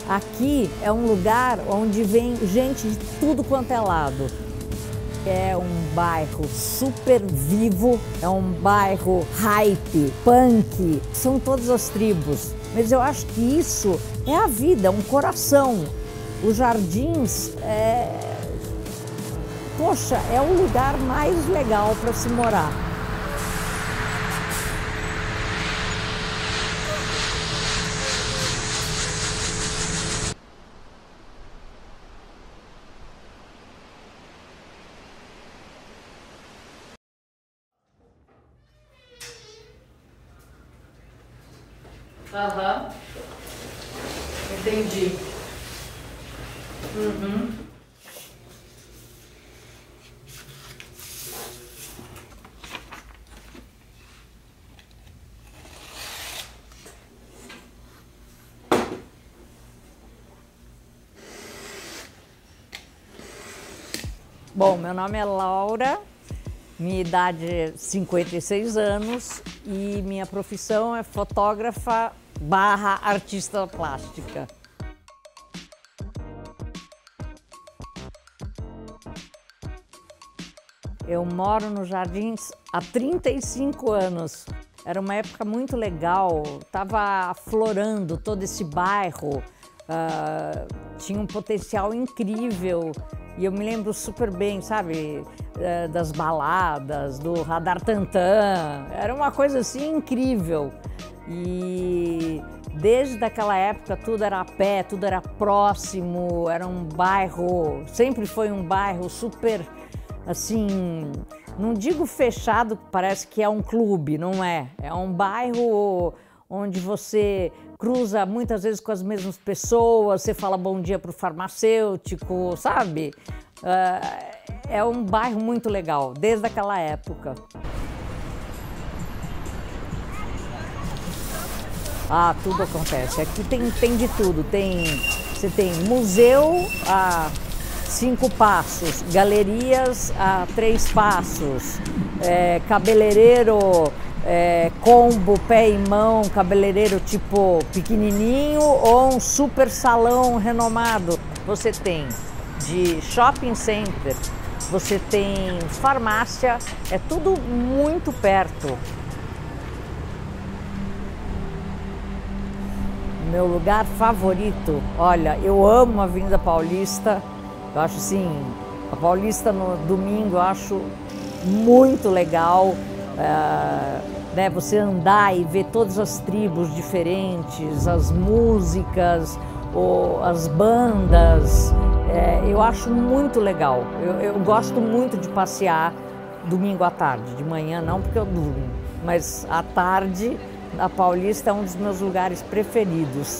Aqui é um lugar onde vem gente de tudo quanto é lado. É um bairro super vivo, é um bairro hype, punk, são todas as tribos. Mas eu acho que isso é a vida, é um coração. Os Jardins poxa, é o lugar mais legal para se morar. Aham. Entendi. Uhum. Bom, meu nome é Laura, minha idade é 56 anos e minha profissão é fotógrafa / artista plástica. Eu moro nos Jardins há 35 anos. Era uma época muito legal, estava aflorando todo esse bairro, tinha um potencial incrível. E eu me lembro super bem, sabe, das baladas, do Radar Tantã, era uma coisa assim incrível. E desde aquela época tudo era a pé, tudo era próximo, era um bairro, sempre foi um bairro super, assim, não digo fechado, parece que é um clube, não é? É um bairro onde você cruza muitas vezes com as mesmas pessoas, você fala bom dia para o farmacêutico, sabe? É um bairro muito legal, desde aquela época. Ah, tudo acontece. Aqui tem de tudo. Você tem museu a 5 passos, galerias a 3 passos, cabeleireiro, combo, pé e mão, cabeleireiro tipo pequenininho ou um super salão renomado. Você tem de shopping center, você tem farmácia, é tudo muito perto. Meu lugar favorito, olha, eu amo a Avenida Paulista, eu acho assim, a Paulista no domingo eu acho muito legal, né, você andar e ver todas as tribos diferentes, as músicas, as bandas, eu acho muito legal. Eu gosto muito de passear domingo à tarde, de manhã não porque eu durmo, mas à tarde a Paulista é um dos meus lugares preferidos.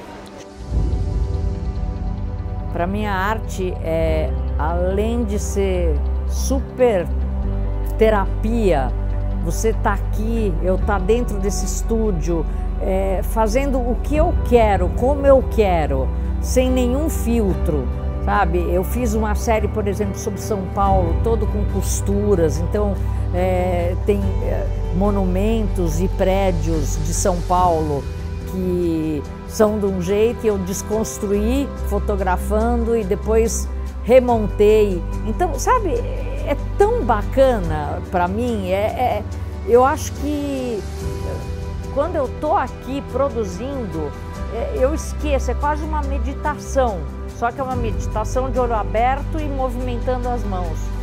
Para mim a arte além de ser super terapia, você tá aqui, eu tá dentro desse estúdio, fazendo o que eu quero, como eu quero, sem nenhum filtro, sabe? Eu fiz uma série, por exemplo, sobre São Paulo, todo com costuras, então tem monumentos e prédios de São Paulo que são de um jeito e eu desconstruí fotografando e depois remontei. Então, sabe, é tão bacana para mim, eu acho que quando eu tô aqui produzindo, eu esqueço, é quase uma meditação, só que é uma meditação de olho aberto e movimentando as mãos.